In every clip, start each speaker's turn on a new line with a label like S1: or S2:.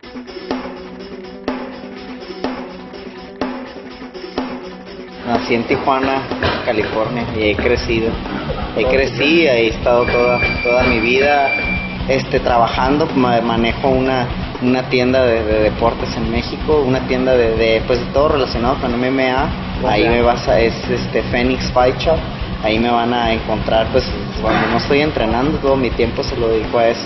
S1: Nací en Tijuana, California, y he crecido. Ahí he estado toda mi vida trabajando. Manejo una tienda de deportes en México, una tienda de todo relacionado con MMA. Ahí me vas a, Phoenix Fight Shop. Ahí me van a encontrar, pues cuando no estoy entrenando, todo mi tiempo se lo dedico a eso.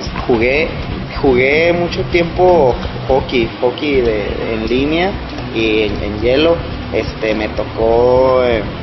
S1: Jugué mucho tiempo hockey en línea y en hielo. Me tocó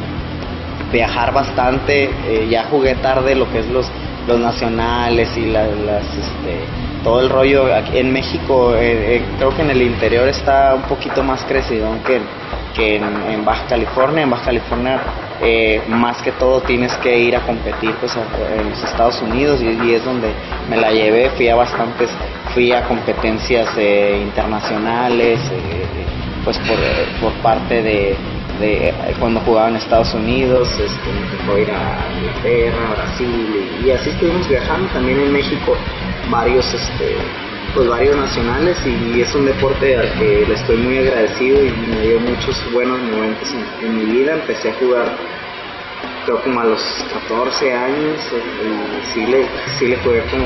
S1: viajar bastante. Ya jugué tarde lo que es los nacionales y todo el rollo. Aquí en México, creo que en el interior está un poquito más crecido que en Baja California. En Baja California, más que todo tienes que ir a competir pues en los Estados Unidos, y es donde me la llevé. Fui a competencias internacionales, pues por parte de cuando jugaba en Estados Unidos. Me tocó ir a Inglaterra, Brasil, y así estuvimos viajando. También en México varios nacionales, y es un deporte al que le estoy muy agradecido y me dio muchos buenos momentos en mi vida. Empecé a jugar creo como a los 14 años, y sí le jugué como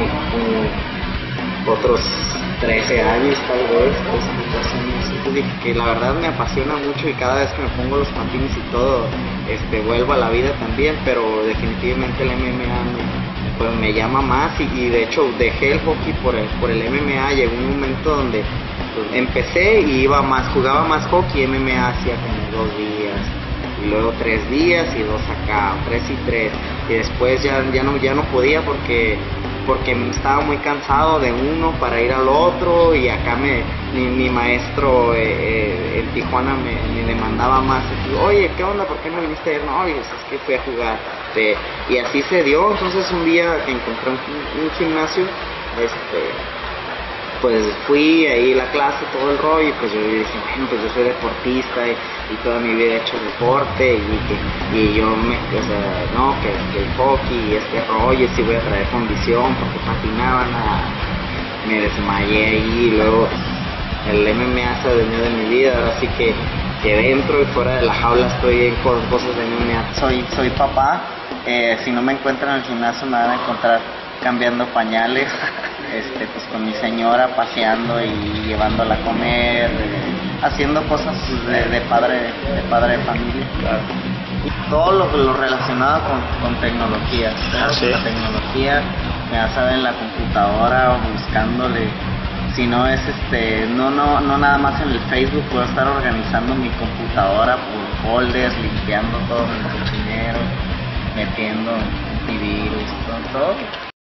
S1: otros 13 años tal vez, 14 años. Entonces, que la verdad me apasiona mucho, y cada vez que me pongo los patines y todo, vuelvo a la vida también, pero definitivamente el MMA me llama más, y de hecho dejé el hockey por el MMA. Llegó un momento donde empecé y jugaba más hockey. MMA hacía como 2 días, y luego 3 días y 2 acá, 3 y 3, y después ya no podía porque estaba muy cansado de uno para ir al otro, y acá mi maestro en Tijuana me demandaba más. Oye, ¿qué onda? ¿Por qué no viniste ayer? No, es que fui a jugar. Y así se dio. Entonces un día encontré un gimnasio, pues fui ahí a la clase, todo el rollo, y pues yo dije, bueno, pues yo soy deportista y toda mi vida he hecho deporte, y yo que el hockey y este rollo, sí voy a traer condición, porque patinaba, me desmayé ahí. Y luego el MMA se adueñó de mi vida. Ahora sí que dentro y fuera de la jaula estoy con cosas de MMA. Soy papá. Si no me encuentran en el gimnasio, me van a encontrar cambiando pañales, pues con mi señora, paseando y llevándola a comer, haciendo cosas de padre de familia. Claro. Y todo lo relacionado con tecnología. Claro, sí. La tecnología, ya saben, la computadora, buscándole. Si no es no nada más en el Facebook, puedo estar organizando mi computadora por folders, limpiando todo el cochinero, metiendo antivirus, todo.